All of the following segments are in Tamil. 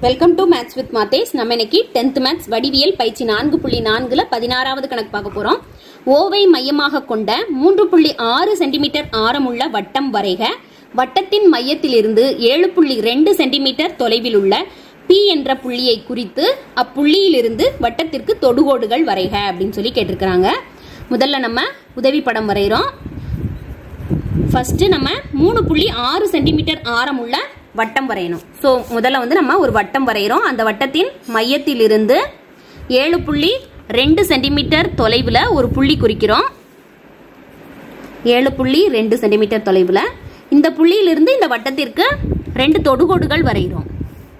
Welcome to maths with Mathesh. நம்ம இன்னைக்கு 10th மேத்ஸ் வடிவியல் பயிற்சி 4.4ல 16வது கணக்கு பார்க்க போறோம். ஓவை மையமாக கொண்ட 3.6 சென்டிமீட்டர் ஆரமுள்ள வட்டம் வரைக. வட்டத்தின் மையத்திலிருந்து 7.2 சென்டிமீட்டர் தொலைவில் உள்ள P என்ற புள்ளியை குறித்து அப்புள்ளியிலிருந்து வட்டத்திற்கு தொடுகோடுகள் வரைக அப்படின்னு சொல்லி கேட்டிருக்கிறாங்க. முதல்ல நம்ம உதவி படம் வரைகிறோம். ஃபர்ஸ்ட் நம்ம 3.6 சென்டிமீட்டர் ஆரமுள்ள வட்டம் வரையணும். ஸோ முதல்ல வந்து நம்ம ஒரு வட்டம் வரைகிறோம். அந்த வட்டத்தின் மையத்திலிருந்து 7.2 சென்டிமீட்டர் தொலைவில் ஒரு புள்ளி குறிக்கிறோம். 7.2 சென்டிமீட்டர் தொலைவில் இந்த புள்ளியிலிருந்து இந்த வட்டத்திற்கு 2 தொடுகோடுகள் வரைகிறோம்.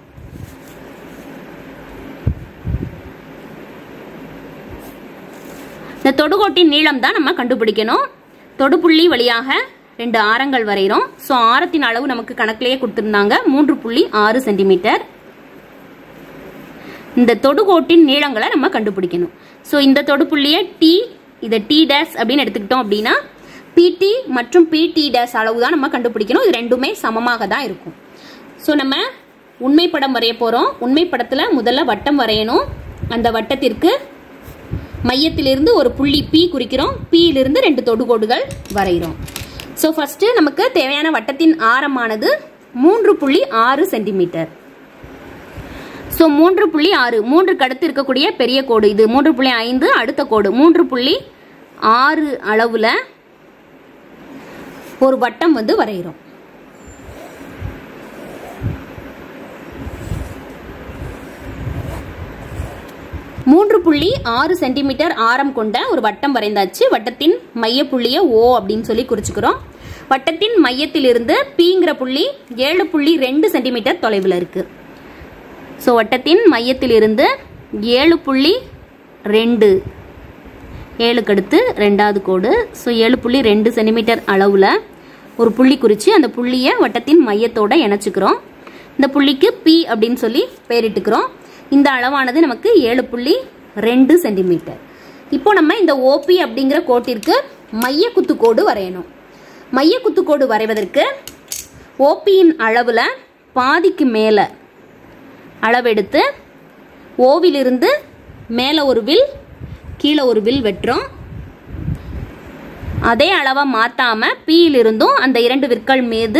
இந்த தொடுகோட்டின் நீளம் தான் நம்ம கண்டுபிடிக்கணும். தொடுப்புள்ளி வழியாக 2 ஆரங்கள் வரைகிறோம். ஸோ ஆரத்தின் அளவு நமக்கு கணக்கிலேயே கொடுத்திருந்தாங்க 3.6 சென்டிமீட்டர். இந்த தொடுகோட்டின் நீளங்களை நம்ம கண்டுபிடிக்கணும். ஸோ இந்த தொடுப்புள்ளியை டி, இதை டி டேஷ் அப்படின்னு எடுத்துக்கிட்டோம் அப்படின்னா பிடி மற்றும் பிடி டேஷ் அளவு தான் நம்ம கண்டுபிடிக்கணும். இது ரெண்டுமே சமமாக தான் இருக்கும். ஸோ நம்ம உண்மை படம் வரைய போகிறோம். உண்மை படத்தில் முதல்ல வட்டம் வரையணும். அந்த வட்டத்திற்கு மையத்திலிருந்து ஒரு புள்ளி P குறிக்கிறோம். Pயிலிருந்து 2 தொடுகோடுகள் வரைகிறோம். ஸோ ஃபர்ஸ்ட் நமக்கு தேவையான வட்டத்தின் ஆரமானது 3.6 சென்டிமீட்டர். ஸோ 3.6 3க்கு அடுத்து இருக்கக்கூடிய பெரிய கோடு இது 3.5, அடுத்த கோடு 3.6 அளவுல ஒரு வட்டம் வந்து வரைகிறோம். .6 சென்டிமீட்டர் ஆரம் கொண்ட ஒரு வட்டம் வரைந்தாச்சு. வட்டத்தின் மைய புள்ளியை O அப்படின்னு சொல்லி குறிச்சுக்கிறோம். வட்டத்தின் மையத்திலிருந்து Pங்கிற புள்ளி 7.2 சென்டிமீட்டர் தொலைவில் இருக்கு. ஸோ வட்டத்தின் மையத்திலிருந்து 7.2 7க்கு அடுத்து 2வது கோடு. ஸோ 7.2 சென்டிமீட்டர் அளவில் ஒரு புள்ளி குறித்து அந்த புள்ளியை வட்டத்தின் மையத்தோட இணைச்சிக்கிறோம். இந்த புள்ளிக்கு P அப்படின்னு சொல்லி பெயரிட்டுக்கிறோம். இந்த அளவானது நமக்கு 7.2 சென்டிமீட்டர். இப்போ நம்ம இந்த OP அப்படிங்கிற கோட்டிற்கு மைய குத்துக்கோடு வரையணும். மைய குத்துக்கோடு வரைவதற்கு OPயின் அளவில் பாதிக்கு மேலே அளவெடுத்து ஓவிலிருந்து மேலே ஒரு வில் கீழே ஒரு வில் வெட்டுறோம். அதே அளவை மாற்றாம Pயிலிருந்தும் அந்த 2 விற்கள் மீது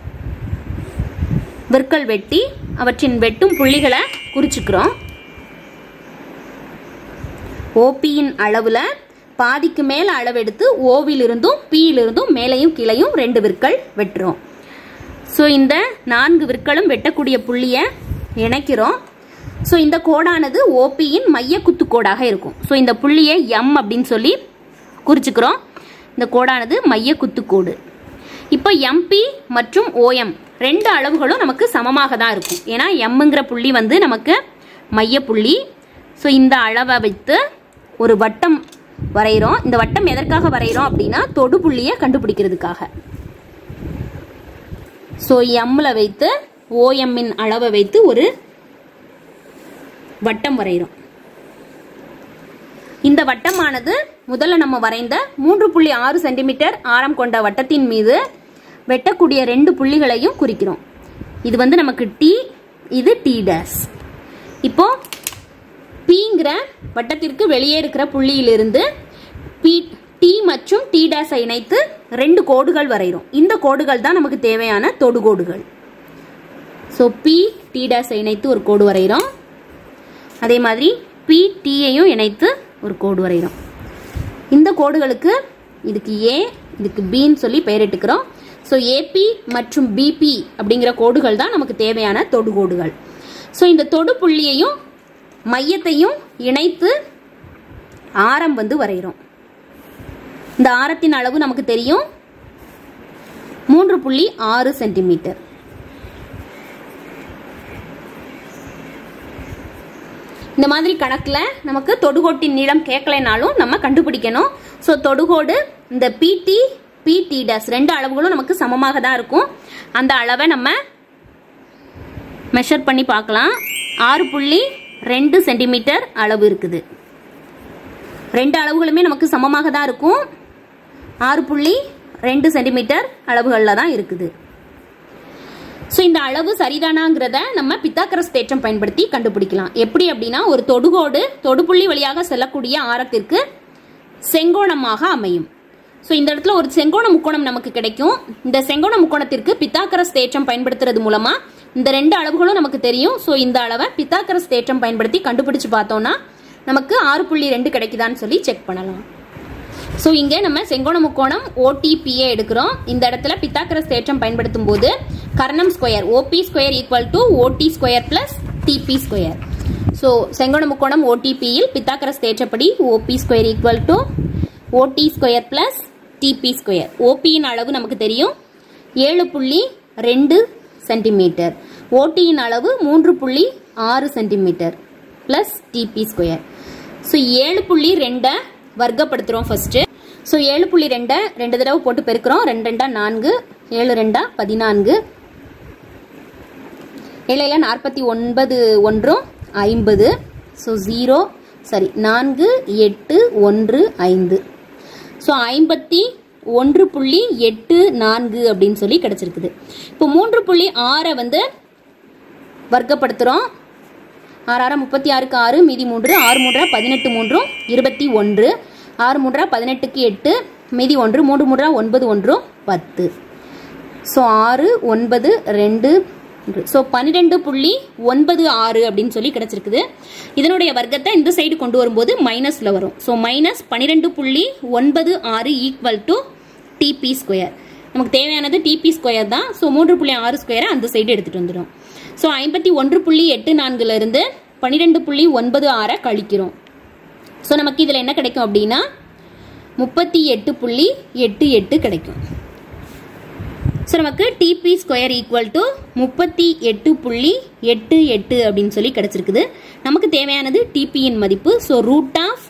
விற்கள் வெட்டி அவற்றின் வெட்டும் புள்ளிகளை குறிச்சுக்கிறோம். OPயின் அளவில் பாதிக்கு மேலே அளவெடுத்து ஓவிலிருந்தும் Pயிலிருந்தும் மேலையும் கீழையும் 2 விற்கள் வெட்டுறோம். ஸோ இந்த 4 விற்களும் வெட்டக்கூடிய புள்ளியை இணைக்கிறோம். ஸோ இந்த கோடானது OPயின் மைய குத்துக்கோடாக இருக்கும். ஸோ இந்த புள்ளியை M அப்படின்னு சொல்லி குறிச்சுக்கிறோம். இந்த கோடானது மைய குத்துக்கோடு. இப்போ MP மற்றும் OM 2 அளவுகளும் நமக்கு சமமாக தான் இருக்கும். ஏன்னா Mங்கிற புள்ளி வந்து நமக்கு மைய புள்ளி. ஸோ இந்த அளவை வைத்து ஒரு வட்டம் வரைகிறோம். இந்த வட்டம் எதற்காக வரைகிறோம் அப்படின்னா தொடு புள்ளியை கண்டுபிடிக்கிறதுக்காக. ஸோ Mல வைத்து OMன் அளவை வைத்து ஒரு வட்டம் வரைகிறோம். இந்த வட்டமானது முதல்ல நம்ம வரைந்த 3.6 சென்டிமீட்டர் ஆரம் கொண்ட வட்டத்தின் மீது வெட்டக்கூடிய 2 புள்ளிகளையும் குறிக்கிறோம். இது வந்து நமக்கு T, இது T டேஷ். இப்போ Pங்கிற வட்டத்திற்கு வெளியே இருக்கிற புள்ளியிலிருந்து T மற்றும் T டேஷை இணைத்து 2 கோடுகள் வரைகிறோம். இந்த கோடுகள் தான் நமக்கு தேவையான தொடுகோடுகள். ஸோ P T டேஷை இணைத்து ஒரு கோடு வரைகிறோம். அதே மாதிரி P Tயையும் இணைத்து ஒரு கோடு வரைகிறோம். இந்த கோடுகளுக்கு இதுக்கு A, இதுக்கு Bன்னு சொல்லி பெயரிட்டுக்கிறோம். ஸோ AP மற்றும் BP அப்படிங்கிற கோடுகள் தான் நமக்கு தேவையான தொடுகோடுகள். ஸோ இந்த தொடு புள்ளியையும் மையத்தையும் இணைத்து ஆரம் வந்து வரைகிறோம். இந்த ஆரத்தின் அளவு நமக்கு தெரியும் 3.6 சென்டிமீட்டர். இந்த மாதிரி கணக்கில் நமக்கு தொடுகோட்டின் நீளம் கேட்கலைனாலும் நம்ம கண்டுபிடிக்கணும். ஸோ தொடுகோடு இந்த PT PT டேஷ் 2 அளவுகளும் நமக்கு சமமாக தான் இருக்கும். அந்த அளவை நம்ம மெஷர் பண்ணி பார்க்கலாம். 6.2 சென்டிமீட்டர் அளவு இருக்குது. 2 அளவுகளுமே நமக்கு சமமாக தான் இருக்கும். 6.2 சென்டிமீட்டர் அளவுகளில் தான் இருக்குது. ஸோ இந்த அளவு சரிதானாங்கிறத நம்ம பித்தாகரஸ் தேற்றம் பயன்படுத்தி கண்டுபிடிக்கலாம். எப்படி அப்படின்னா, ஒரு தொடுகோடு தொடுபுள்ளி வழியாக செல்லக்கூடிய ஆரத்திற்கு செங்கோணமாக அமையும். ஸோ இந்த இடத்துல ஒரு செங்கோண முக்கோணம் நமக்கு கிடைக்கும். இந்த செங்கோண முக்கோணத்திற்கு பித்தாகரஸ் தேற்றம் பயன்படுத்துறது மூலமா இந்த ரெண்டு அளவுகளும் நமக்கு தெரியும். ஸோ இந்த அளவை பித்தாகரஸ் தேற்றம் பயன்படுத்தி கண்டுபிடிச்சு பார்த்தோம்னா நமக்கு 6.2 கிடைக்குதான்னு சொல்லி செக் பண்ணலாம். ஸோ இங்கே நம்ம செங்கோண முக்கோணம் OTPயை எடுக்கிறோம். இந்த இடத்துல பித்தாகரஸ் தேற்றம் பயன்படுத்தும் போது கர்ணம் square OP square equal to OT square plus TP square. So செங்கோண முக்கோணம் OTPயில் பித்தாகரஸ் தேற்றப்படி OP square equal to OT square plus TP square. OPயின் அளவு நமக்கு தெரியும் 7.2 சென்டிமீட்டர், OTயின் அளவு 3.6 centimetre plus TP square. So 7.2 வர்க்கப்படுத்துறோம் ஃபர்ஸ்ட். ஸோ 7.2 ரெண்டு தடவை போட்டு பெருக்கிறோம். 2 2 4, 7 2 14, 7 49 1 50. ஸோ 0 சரி 4 8 1 5. ஸோ 51.84 அப்படின்னு சொல்லி கிடைச்சிருக்குது. இப்போ 3.6 வந்து வர்க்கப்படுத்துறோம். 6 6 36க்கு 6 மீதி 3, 6 3 18 3 21, 6 3 18க்கு 8 மீதி 1, 3 3 9 1 10. ஸோ 6 9 2. ஸோ 12.96 அப்படின்னு சொல்லி கிடைச்சிருக்குது. இதனுடைய வர்க்கத்தை இந்த சைடு கொண்டு வரும்போது மைனஸ்ல வரும். So minus 12.96 equal to TP square. நமக்கு தேவையானது TP ஸ்கொயர் தான். ஸோ 3.6 ஸ்கொயரை அந்த சைடு எடுத்துட்டு வந்துடும். ஸோ 51.84 இருந்து 12.96 கழிக்கிறோம். ஸோ நமக்கு இதில் என்ன கிடைக்கும் அப்படின்னா 38.88 கிடைக்கும். ஸோ நமக்கு TP ஸ்கொயர் ஈக்குவல் டு 38.88 அப்படின்னு சொல்லி கிடைச்சிருக்குது. நமக்கு தேவையானது TPயின் மதிப்பு. ஸோ ரூட் ஆஃப்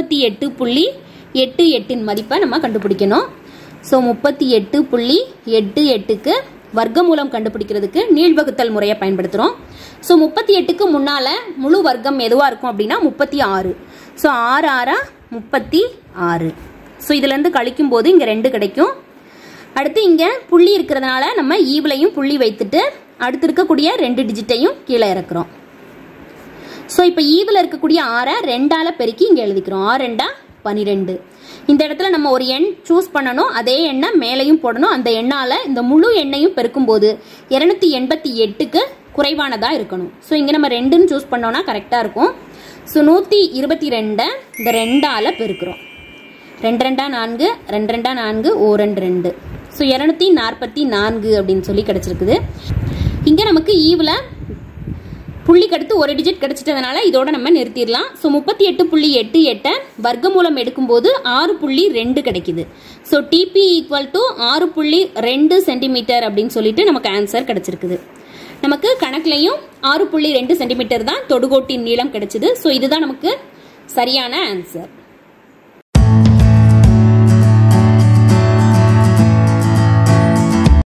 38.88 மதிப்பை நம்ம கண்டுபிடிக்கணும். ஸோ 38.88க்கு வர்க்கமூலம் கண்டுபிடிக்கிறதுக்கு நீள்வகுத்தல் முறையை பயன்படுத்துகிறோம். ஸோ 38க்கு முன்னால் முழு வர்க்கம் எதுவாக இருக்கும் அப்படின்னா 36. ஸோ 6 6 36. ஸோ இதுலேருந்து கழிக்கும் போது இங்கே 2 கிடைக்கும். அடுத்து இங்கே புள்ளி இருக்கிறதுனால நம்ம ஈவிலையும் புள்ளி வைத்துட்டு அடுத்து இருக்கக்கூடிய 2 டிஜிட்டையும் கீழே இறக்குறோம். ஸோ இப்போ ஈவில் இருக்கக்கூடிய 6 2ஆல் பெருக்கி இங்கே எழுதிக்கிறோம். 6 2 12. இந்த இடத்துல நம்ம ஒரு எண் சூஸ் பண்ணணும். அதே எண்ணை மேலையும் போடணும். அந்த எண்ணால் இந்த முழு எண்ணையும் பெருக்கும் போது 288க்கு குறைவானதாக இருக்கணும். ஸோ இங்கே நம்ம 2ன்னு சூஸ் பண்ணோம்னா கரெக்டாக இருக்கும். ஸோ 122 இந்த 2ஆல் பெருக்கிறோம். 2 2 4, 2 2 4, 1 2. ஸோ 244 அப்படின்னு சொல்லி கிடைச்சிருக்குது. இங்கே நமக்கு ஈவில் புள்ளிக்கு அடுத்து ஒரு டிஜிட் கிடைச்சிட்டதுனால இதோட நம்ம நிறுத்திடலாம். ஸோ 38.88 வர்க்கமூலம் எடுக்கும்போது 6.2 கிடைக்குது. So TP equal to 6.2 centimetre அப்படின்னு சொல்லிட்டு நமக்கு ஆன்சர் கிடைச்சிருக்குது. நமக்கு கணக்குலையும் 6.2 சென்டிமீட்டர் தான் தொடுகோட்டின் நீளம் கிடைச்சிது. ஸோ இதுதான் நமக்கு சரியான ஆன்சர்.